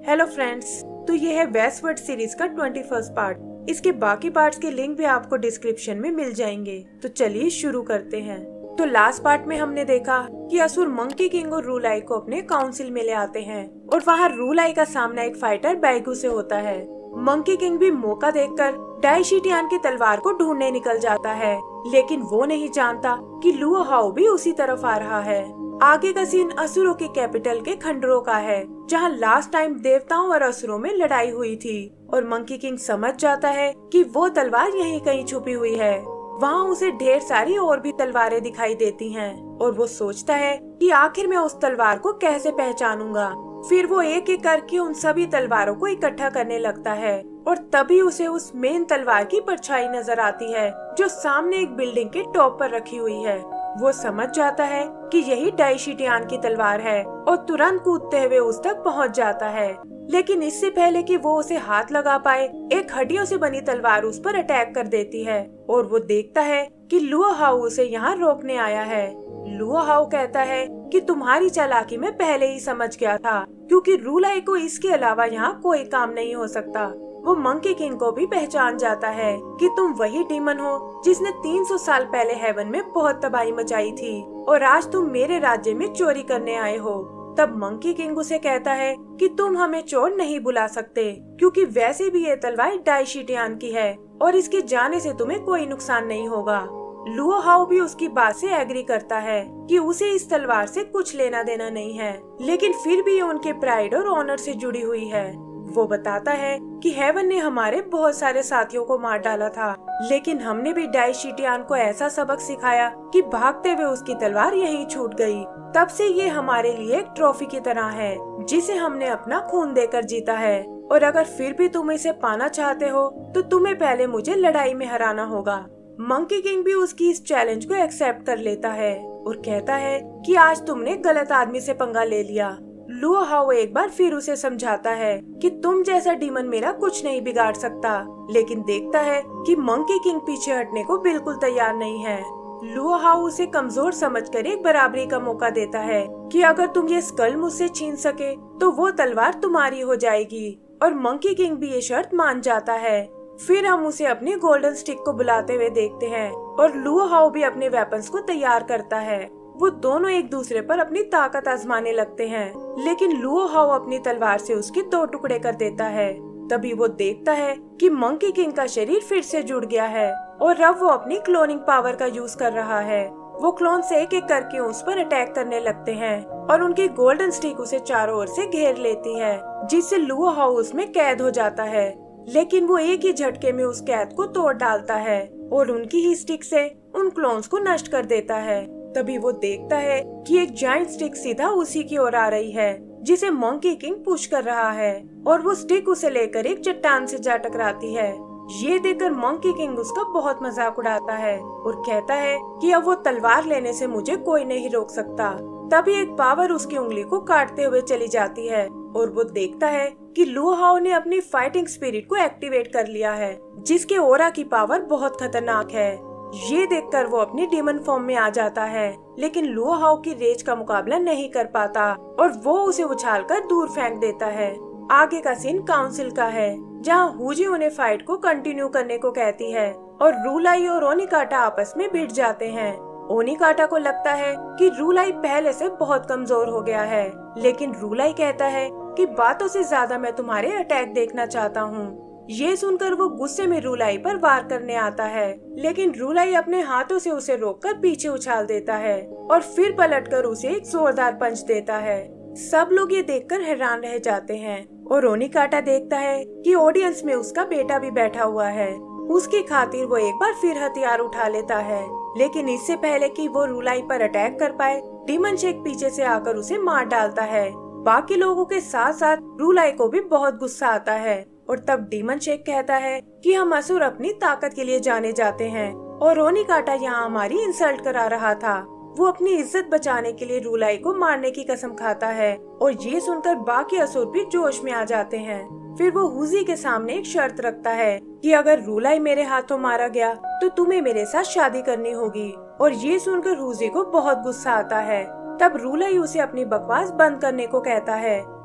Hello friends, तो ये है वेस्टवर्ल्ड सीरीज का 21st पार्ट। इसके बाकी पार्ट्स के लिंक भी आपको डिस्क्रिप्शन में मिल जाएंगे। तो चलिए शुरू करते हैं। तो लास्ट पार्ट में हमने देखा कि असुर मंकी किंग और रूलाई को अपने काउंसिल में ले आते हैं और वहाँ रूलाई का सामना एक फाइटर बैगू से होता है। मंकी किंग भी मौका देखकर डाइशिटियान की तलवार को ढूंढने निकल जाता है, लेकिन वो नहीं जानता कि लुओ हाओ भी उसी तरफ आ रहा है। आगे का सीन असुरों के कैपिटल के खंडरों का है, जहाँ लास्ट टाइम देवताओं और असुरों में लड़ाई हुई थी और मंकी किंग समझ जाता है कि वो तलवार यहीं कहीं छुपी हुई है। वहाँ उसे ढेर सारी और भी तलवारें दिखाई देती हैं और वो सोचता है कि आखिर मैं उस तलवार को कैसे पहचानूंगा। फिर वो एक एक करके उन सभी तलवारों को इकट्ठा करने लगता है और तभी उसे उस मेन तलवार की परछाई नजर आती है जो सामने एक बिल्डिंग के टॉप पर रखी हुई है। वो समझ जाता है कि यही डाइशिटियान की तलवार है और तुरंत कूदते हुए उस तक पहुंच जाता है। लेकिन इससे पहले कि वो उसे हाथ लगा पाए, एक हड्डियों से बनी तलवार उस पर अटैक कर देती है और वो देखता है कि लुओ हाओ उसे यहाँ रोकने आया है। लुओ हाओ कहता है कि तुम्हारी चालाकी मैं पहले ही समझ गया था, क्योंकि रूलाई को इसके अलावा यहाँ कोई काम नहीं हो सकता। वो मंकी किंग को भी पहचान जाता है कि तुम वही डीमन हो जिसने 300 साल पहले हेवन में बहुत तबाही मचाई थी और आज तुम मेरे राज्य में चोरी करने आए हो। तब मंकी किंग उसे कहता है कि तुम हमें चोर नहीं बुला सकते, क्योंकि वैसे भी ये तलवार डाइशिटियान की है और इसके जाने से तुम्हें कोई नुकसान नहीं होगा। लुओ हाओ भी उसकी बात से एग्री करता है कि उसे इस तलवार से कुछ लेना देना नहीं है, लेकिन फिर भी ये उनके प्राइड और ऑनर से जुड़ी हुई है। वो बताता है कि हेवन ने हमारे बहुत सारे साथियों को मार डाला था, लेकिन हमने भी डाइशिटियान को ऐसा सबक सिखाया कि भागते हुए उसकी तलवार यहीं छूट गई। तब से ये हमारे लिए एक ट्रॉफी की तरह है जिसे हमने अपना खून देकर जीता है, और अगर फिर भी तुम इसे पाना चाहते हो तो तुम्हें पहले मुझे लड़ाई में हराना होगा। मंकी किंग भी उसकी इस चैलेंज को एक्सेप्ट कर लेता है और कहता है कि आज तुमने गलत आदमी से पंगा ले लिया। लुओ हाओ एक बार फिर उसे समझाता है कि तुम जैसा डीमन मेरा कुछ नहीं बिगाड़ सकता, लेकिन देखता है कि मंकी किंग पीछे हटने को बिल्कुल तैयार नहीं है। लुओ हाओ उसे कमजोर समझकर एक बराबरी का मौका देता है कि अगर तुम ये स्कल मुझसे छीन सके तो वो तलवार तुम्हारी हो जाएगी, और मंकी किंग भी ये शर्त मान जाता है। फिर हम उसे अपनी गोल्डन स्टिक को बुलाते हुए देखते हैं और लुओ हाओ भी अपने वेपन्स को तैयार करता है। वो दोनों एक दूसरे पर अपनी ताकत आजमाने लगते हैं, लेकिन लुओ हाओ अपनी तलवार से उसके 2 टुकड़े कर देता है। तभी वो देखता है कि मंकी किंग का शरीर फिर से जुड़ गया है और अब वो अपनी क्लोनिंग पावर का यूज कर रहा है। वो क्लोन्स एक एक करके उस पर अटैक करने लगते हैं और उनकी गोल्डन स्टिक उसे चारों ओर से घेर लेती है, जिससे लुओ हाओ उसमें कैद हो जाता है। लेकिन वो एक ही झटके में उस कैद को तोड़ डालता है और उनकी ही स्टिक से उन क्लोन्स को नष्ट कर देता है। तभी वो देखता है कि एक जायंट स्टिक सीधा उसी की ओर आ रही है, जिसे मंकी किंग पुश कर रहा है, और वो स्टिक उसे लेकर एक चट्टान से जा टकराती है। ये देखकर मंकी किंग उसका बहुत मजाक उड़ाता है और कहता है कि अब वो तलवार लेने से मुझे कोई नहीं रोक सकता। तभी एक पावर उसकी उंगली को काटते हुए चली जाती है और वो देखता है कि लुओ हाओ ने अपनी फाइटिंग स्पिरिट को एक्टिवेट कर लिया है, जिसके ओरा की पावर बहुत खतरनाक है। ये देखकर वो अपनी डीमन फॉर्म में आ जाता है, लेकिन लुओ हाओ की रेज का मुकाबला नहीं कर पाता और वो उसे उछालकर दूर फेंक देता है। आगे का सीन काउंसिल का है, जहाँ हुजी उन्हें फाइट को कंटिन्यू करने को कहती है और रूलाई और ओनिकाटा आपस में भिड़ जाते हैं। ओनिकाटा को लगता है कि रूलाई पहले से बहुत कमजोर हो गया है, लेकिन रूलाई कहता है कि बातों से ज्यादा मैं तुम्हारे अटैक देखना चाहता हूँ। ये सुनकर वो गुस्से में रूलाई पर वार करने आता है, लेकिन रूलाई अपने हाथों से उसे रोककर पीछे उछाल देता है और फिर पलटकर उसे एक जोरदार पंच देता है। सब लोग ये देखकर हैरान रह जाते हैं और ओनिकाटा देखता है कि ऑडियंस में उसका बेटा भी बैठा हुआ है। उसकी खातिर वो एक बार फिर हथियार उठा लेता है, लेकिन इससे पहले कि वो रूलाई पर अटैक कर पाए, डीमन शेक पीछे से आकर उसे मार डालता है। बाकी लोगों के साथ साथ रूलाई को भी बहुत गुस्सा आता है और तब डीमन शेक कहता है कि हम असुर अपनी ताकत के लिए जाने जाते हैं और ओनिकाटा यहाँ हमारी इंसल्ट करा रहा था। वो अपनी इज्जत बचाने के लिए रूलाई को मारने की कसम खाता है और ये सुनकर बाकी असुर भी जोश में आ जाते हैं। फिर वो हुजी के सामने एक शर्त रखता है कि अगर रूलाई मेरे हाथों मारा गया तो तुम्हें मेरे साथ शादी करनी होगी, और ये सुनकर हुजी को बहुत गुस्सा आता है। तब रूलाई उसे अपनी बकवास बंद करने को कहता है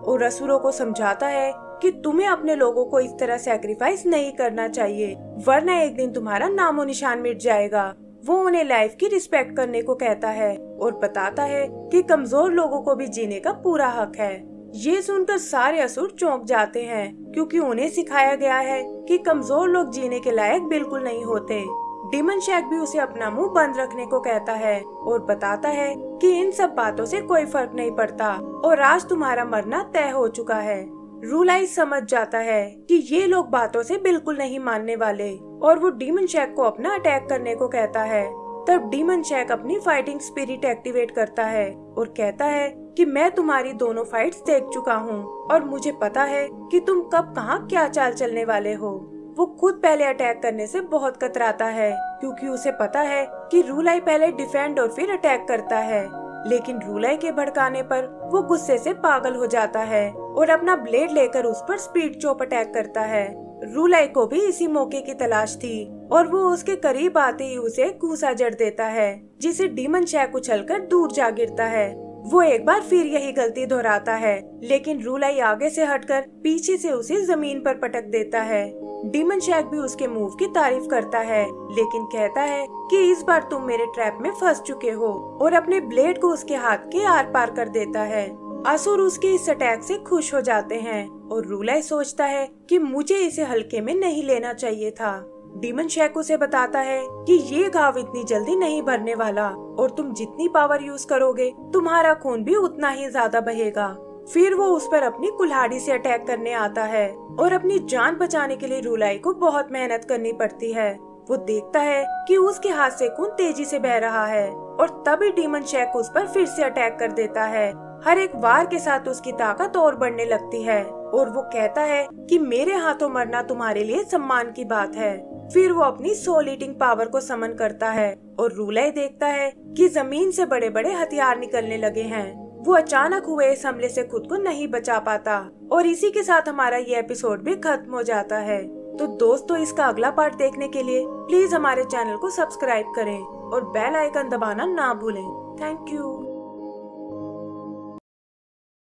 और असुरों को समझाता है कि तुम्हें अपने लोगों को इस तरह सैक्रिफाइस नहीं करना चाहिए, वरना एक दिन तुम्हारा नामो निशान मिट जाएगा। वो उन्हें लाइफ की रिस्पेक्ट करने को कहता है और बताता है कि कमजोर लोगों को भी जीने का पूरा हक है। ये सुनकर सारे असुर चौंक जाते हैं, क्योंकि उन्हें सिखाया गया है कि कमजोर लोग जीने के लायक बिल्कुल नहीं होते। डीमन शैक भी उसे अपना मुंह बंद रखने को कहता है और बताता है कि इन सब बातों से कोई फर्क नहीं पड़ता और आज तुम्हारा मरना तय हो चुका है। रूलाई समझ जाता है कि ये लोग बातों से बिल्कुल नहीं मानने वाले और वो डीमन शैक को अपना अटैक करने को कहता है। तब डीमन शैक अपनी फाइटिंग स्पिरिट एक्टिवेट करता है और कहता है कि मैं तुम्हारी दोनों फाइट्स देख चुका हूँ और मुझे पता है कि तुम कब कहाँ क्या चाल चलने वाले हो। वो खुद पहले अटैक करने से बहुत कतराता है, क्योंकि उसे पता है कि रूलाई पहले डिफेंड और फिर अटैक करता है। लेकिन रूलाई के भड़काने पर वो गुस्से से पागल हो जाता है और अपना ब्लेड लेकर उस पर स्पीड चॉप अटैक करता है। रूलाई को भी इसी मौके की तलाश थी और वो उसके करीब आते ही उसे घूसा जड़ देता है, जिसे डीमन शैक उछलकर दूर जा गिरता है। वो एक बार फिर यही गलती दोहराता है, लेकिन रूलाई आगे से हटकर पीछे से उसे जमीन पर पटक देता है। डीमन शैक भी उसके मूव की तारीफ करता है, लेकिन कहता है कि इस बार तुम मेरे ट्रैप में फंस चुके हो और अपने ब्लेड को उसके हाथ के आर पार कर देता है। असुर उसके इस अटैक से खुश हो जाते हैं और रूलाई सोचता है कि मुझे इसे हल्के में नहीं लेना चाहिए था। डीमन शैक उसे बताता है कि ये घाव इतनी जल्दी नहीं भरने वाला और तुम जितनी पावर यूज करोगे तुम्हारा खून भी उतना ही ज्यादा बहेगा। फिर वो उस पर अपनी कुल्हाड़ी से अटैक करने आता है और अपनी जान बचाने के लिए रूलाई को बहुत मेहनत करनी पड़ती है। वो देखता है कि उसके हाथ से खून तेजी से बह रहा है और तभी डीमन शैक उस पर फिर से अटैक कर देता है। हर एक वार के साथ उसकी ताकत और बढ़ने लगती है और वो कहता है कि मेरे हाथों मरना तुम्हारे लिए सम्मान की बात है। फिर वो अपनी सोल ईटिंग पावर को समन करता है और रूलाई देखता है कि जमीन से बड़े बड़े हथियार निकलने लगे हैं। वो अचानक हुए इस हमले से खुद को नहीं बचा पाता और इसी के साथ हमारा ये एपिसोड भी खत्म हो जाता है। तो दोस्तों, इसका अगला पार्ट देखने के लिए प्लीज हमारे चैनल को सब्सक्राइब करें और बेल आइकन दबाना ना भूलें। Thank you.